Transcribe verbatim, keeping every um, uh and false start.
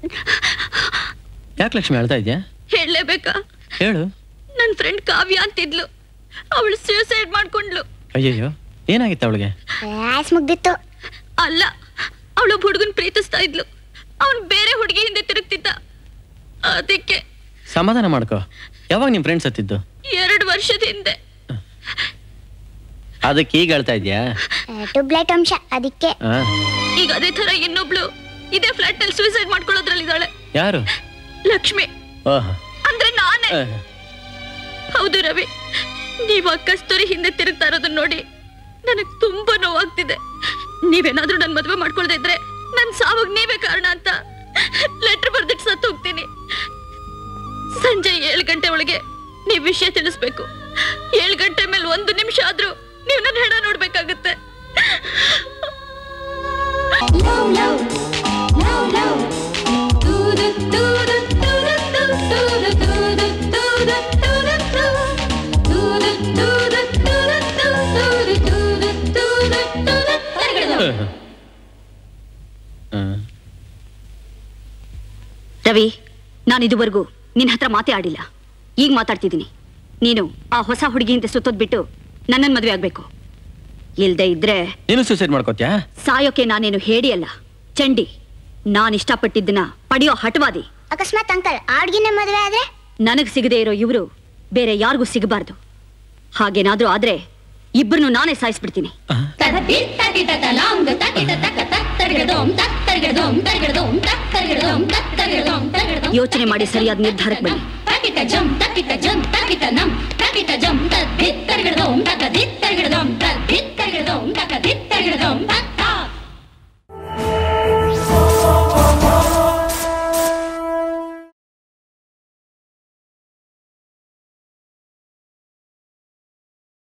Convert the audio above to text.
ಯಾಕೆ ಲಕ್ಷ್ಮಿ ಹೇಳ್ತಾ ಇದ್ಯಾ? ಹೇಳಲೇಬೇಕಾ? ಹೇಳು. ನನ್ನ ಫ್ರೆಂಡ್ ಕಾವ್ಯ ಅಂತಿದ್ಲು, ಅವಳು ಸೂಸೈಡ್ ಮಾಡ್ಕೊಂಡ್ಲು. ಅಯ್ಯಯ್ಯೋ, ಏನಾಗಿತ್ತು ಅವಳಿಗೆ? ಮುಗ್ದಿತ್ತು. ಅಲ್ಲ, ಅವಳು ಹುಡುಗನ್ ಪ್ರೀತಿಸ್ತಾ ಇದ್ಲು, ಅವನ್ ಬೇರೆ ಹುಡುಗಿ ಹಿಂದೆ ತಿರುಗ್ತಿದ್ದ. ಅದಕ್ಕೆ ಸಮಾಧಾನ ಮಾಡ್ಕೋ. ಯಾವಾಗ ನಿಮ್ ಫ್ರೆಂಡ್ಸ್ ಹತ್ತಿದ್ದು? ಎರಡು ವರ್ಷದ ಹಿಂದೆ. ಅದಕ್ಕೆ ಈಗ ಹೇಳ್ತಾ ಇದ್ಯಾ? ಟ್ಯೂಬ್ಲೈಟ್ ಅಂಶ ಅದಕ್ಕೆ. ಈಗ ಅದೇ ತರ ಇನ್ನೊಬ್ಳು ಇದೇ ಫ್ಲಾಟ್ ನಲ್ಲಿ ಸೂಸೈಡ್ ಮಾಡ್ಕೊಳ್ಳೋದ್ರಲ್ಲಿದ್ದಾಳೆ. ಯಾರು? ಲಕ್ಷ್ಮಿ. ಅಂದ್ರೆ ನಾನೇ. ಹೌದು ರವಿ, ನೀವ್ ಆ ಕಸ್ತೂರಿ ಹಿಂದೆ ತಿರುಗ್ತಾ ಇರೋದನ್ನ ನೋಡಿ ನನಗ್ ತುಂಬಾ ನೋವಾಗ್ತಿದೆ. ನೀವೇನಾದ್ರೂ ನನ್ ಮದ್ವೆ ಮಾಡ್ಕೊಳ್ತಾ ಇದ್ರೆ ನನ್ ಸಾವಾಗ ನೀವೇ ಕಾರಣ ಅಂತ ಲೆಟರ್ ಬರ್ದಿಟ್ಟು ಸತ್ತು ಹೋಗ್ತೀನಿ. ಸಂಜೆ ಏಳು ಗಂಟೆ ಒಳಗೆ ನೀವ್ ವಿಷಯ ತಿಳಿಸ್ಬೇಕು. ಏಳು ಗಂಟೆ ಮೇಲೆ ಒಂದು ನಿಮಿಷ ಆದ್ರೂ ನೀವು ನನ್ನ ಹೆಣ ನೋಡ್ಬೇಕಾಗತ್ತೆ. ರವಿ, ನಾನು ಇದುವರೆಗೂ ನಿನ್ನ ಹತ್ರ ಮಾತೇ ಆಡಿಲ್ಲ. ಈಗ ಮಾತಾಡ್ತಿದ್ದೀನಿ. ನೀನು ಆ ಹೊಸ ಹುಡುಗಿಯಿಂದ ಸುತ್ತೋದ್ ಬಿಟ್ಟು ನನ್ನನ್ ಮದ್ವೆ ಆಗ್ಬೇಕು. ಇಲ್ದೇ ಇದ್ರೆ ನೀನು ಸೂಸೈಡ್ ಮಾಡ್ಕೋತ್ಯಾ? ಸಾಯೋಕೆ ನಾನೇನು ಹೇಡಿ ಅಲ್ಲ, ಚಂಡಿ. ನಾನು ಇಷ್ಟಪಟ್ಟಿದ್ದನ್ನ ಪಡೆಯೋ ಹಠವಾದಿ. ಅಕಸ್ಮಾತ್ ಅಂಕಲ್ ಆ ಹುಡುಗಿನ ಮದ್ವೆ ಆದ್ರೆ? ನನಗ್ ಸಿಗದೆ ಇರೋ ಇವರು ಬೇರೆ ಯಾರಿಗೂ ಸಿಗಬಾರ್ದು. ಹಾಗೇನಾದ್ರೂ ಆದ್ರೆ ಇಬ್ಬರನ್ನು ನಾನೇ ಸಾಯಿಸ್ಬಿಡ್ತೀನಿ. ಯೋಚನೆ ಮಾಡಿ ಸರಿಯಾದ ನಿರ್ಧಾರಕ್ಕೆ ಬನ್ನಿ. ಜಂ